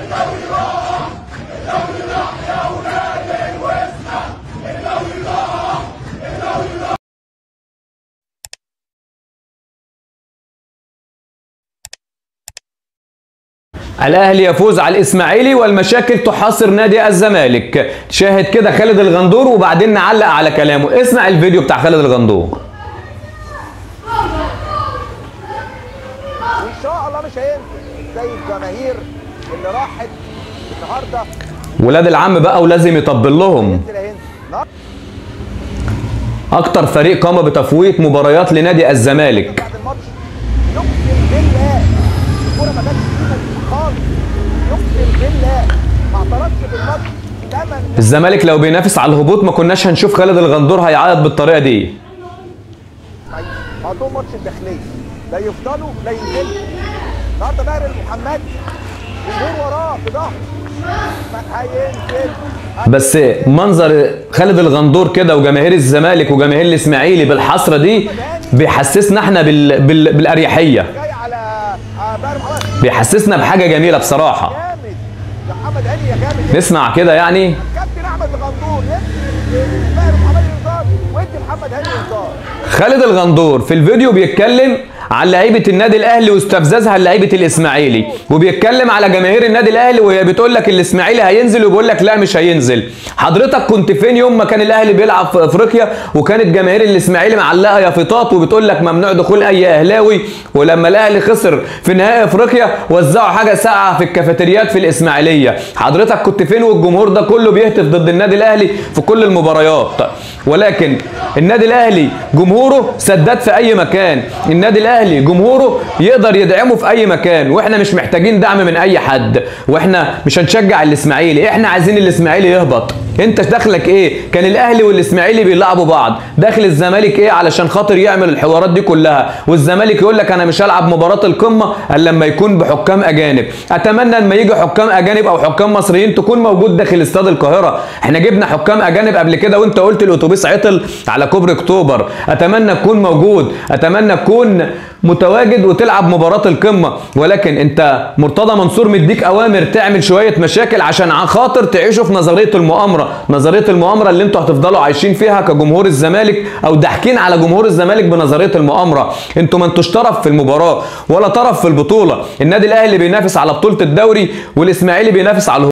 الاهلي يفوز على الاسماعيلي والمشاكل تحاصر نادي الزمالك. شاهد كده خالد الغندور وبعدين نعلق على كلامه. اسمع الفيديو بتاع خالد الغندور. وان شاء الله مش هينزل زي الجماهير اللي راحت النهارده. ولاد العم بقى ولازم يطبل لهم. اكتر فريق قام بتفويت مباريات لنادي الزمالك. بعد الماتش يقسم بالله الكوره ما جاتش فينا خالص، يقسم بالله ما اعترضش بالماتش. الزمالك لو بينافس على الهبوط ما كناش هنشوف خالد الغندور هيعيط بالطريقه دي. هاتوا ماتش الداخليه لا يفضلوا لا ينزلوا. النهارده باهر المحمدي الجمهور وراه في ظهره هينزل. بس منظر خالد الغندور كده وجماهير الزمالك وجماهير الاسماعيلي بالحسره دي بيحسسنا احنا بالاريحيه، بيحسسنا بحاجه جميله بصراحه. يا محمد هاني يا جامد. نسمع كده يعني. كابتن احمد الغندور باهر محمد انذار وادي محمد هاني انذار. خالد الغندور في الفيديو بيتكلم عن لعيبه النادي الاهلي واستفزازها لعيبه الاسماعيلي، وبيتكلم على جماهير النادي الاهلي وهي بتقول لك الاسماعيلي هينزل وبيقول لك لا مش هينزل. حضرتك كنت فين يوم ما كان الاهلي بيلعب في افريقيا وكانت جماهير الاسماعيلي معلقه يافطات وبتقول لك ممنوع دخول اي اهلاوي، ولما الاهلي خسر في نهائي افريقيا وزعوا حاجه ساقعه في الكافيتريات في الاسماعيليه؟ حضرتك كنت فين والجمهور ده كله بيهتف ضد النادي الاهلي في كل المباريات؟ ولكن النادي الاهلي جمهوره سداد في اي مكان، النادي الاهلي جمهوره يقدر يدعمه في اي مكان، واحنا مش محتاجين دعم من اي حد، واحنا مش هنشجع الاسماعيلي، احنا عايزين الاسماعيلي يهبط. انت دخلك ايه؟ كان الاهلي والاسماعيلي بيلعبوا بعض، داخل الزمالك ايه علشان خاطر يعمل الحوارات دي كلها؟ والزمالك يقول لك انا مش هلعب مباراه القمه الا لما يكون بحكام اجانب. اتمنى لما يجي حكام اجانب او حكام مصريين تكون موجود داخل استاد القاهره. احنا جبنا حكام اجانب قبل كده وانت قلت الاتوبيس عطل على كوبري اكتوبر. اتمنى تكون موجود، اتمنى تكون متواجد وتلعب مباراة القمة، ولكن انت مرتضى منصور مديك اوامر تعمل شوية مشاكل عشان خاطر تعيشوا في نظرية المؤامرة، نظرية المؤامرة اللي انتوا هتفضلوا عايشين فيها كجمهور الزمالك او ضاحكين على جمهور الزمالك بنظرية المؤامرة. انتوا ما انتوش طرف في المباراة ولا طرف في البطولة. النادي الاهلي بينافس على بطولة الدوري والاسماعيلي بينافس على الهبوط.